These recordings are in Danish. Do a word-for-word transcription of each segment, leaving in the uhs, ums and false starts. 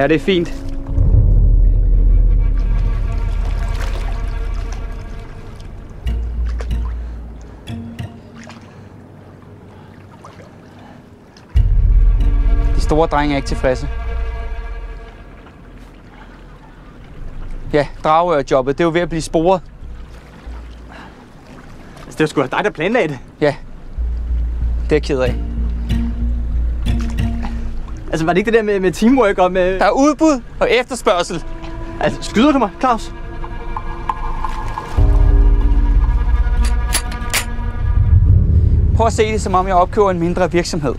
Ja, det er fint. De store drenge er ikke tilfredse. Ja, dragejobbet, det er jo ved at blive sporet. Altså, det var sgu da dig, der planlagde det. Ja, det er jeg ked af. Altså, var det ikke det der med, med teamwork og med... Der er udbud og efterspørgsel. Altså, skyder du mig, Claus? Prøv at se det, som om jeg opkøber en mindre virksomhed.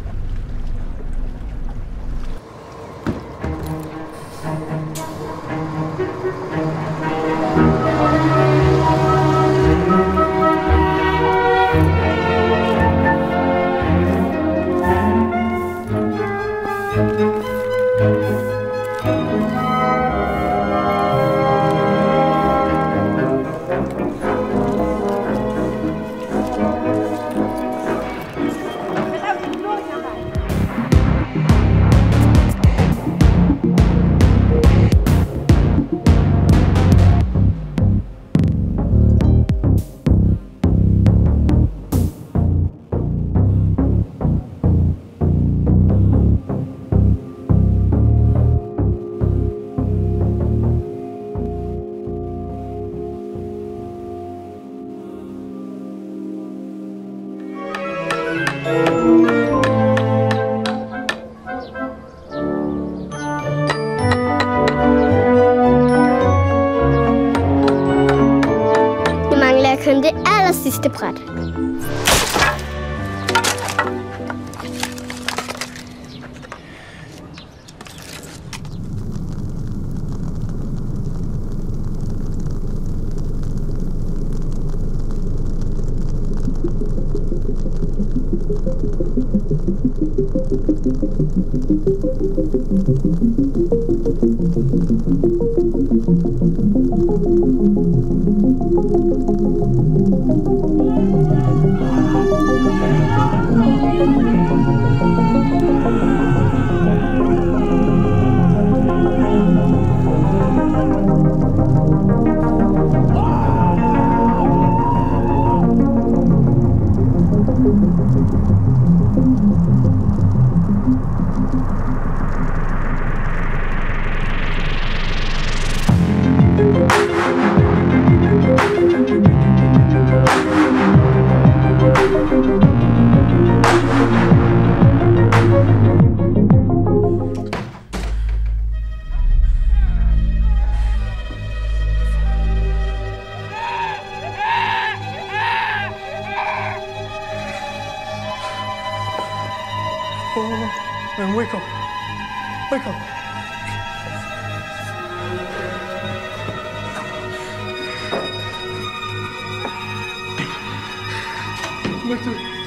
Kun det aller sidste bræt. Man, wake up. Wake up. Wake up.